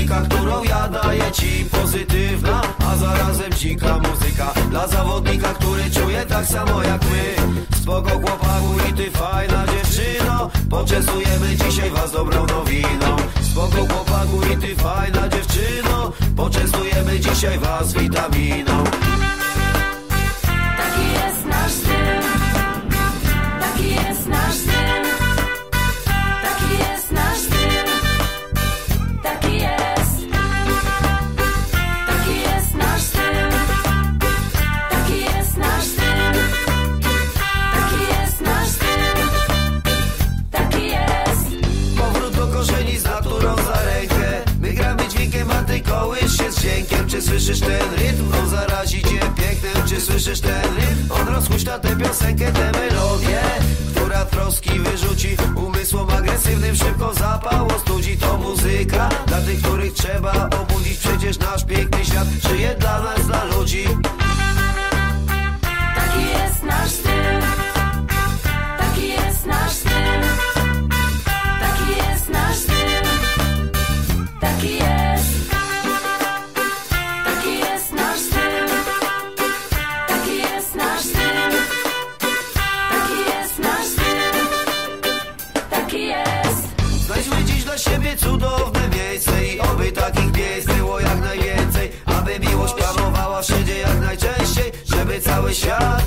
zawodnika, którą ja daję ci. Pozytywna, a zarazem dzika muzyka dla zawodnika, który czuje tak samo jak my. Spoko chłopaku i ty fajna dziewczyno, poczęstujemy dzisiaj was dobrą nowiną. Spoko chłopaku i ty fajna dziewczyno, poczęstujemy dzisiaj was witaminą. Taki jest nasz styl, taki jest nasz styl, taki jest nasz styl, taki jest, taki jest nasz styl, taki jest nasz styl, taki jest nasz styl, taki jest. Powrót do korzeni z naturą za rękę. My gramy dźwiękiem, a ty kołysz się z dźwiękiem. Czy słyszysz ten rytm? On zarazi cię pięknem. Czy słyszysz ten rytm? On rozhuśta tę piosenkę, tę melodię, która troski wyrzuci umysłom agresywnym. Szybko zapał ostudzi. To muzyka dla tych, których trzeba obudzić. Przecież nasz piękny świat żyje dla nas, dla ludzi. Taki jest nasz styl, taki jest nasz styl, taki jest nasz styl, taki jest, taki jest nasz styl, taki jest nasz styl, taki jest nasz styl, taki jest. Znajdźmy dziś dla siebie cudowne miejsce i oby takich miejsc było jak najwięcej. Aby miłość panowała wszędzie jak najczęściej, żeby cały świat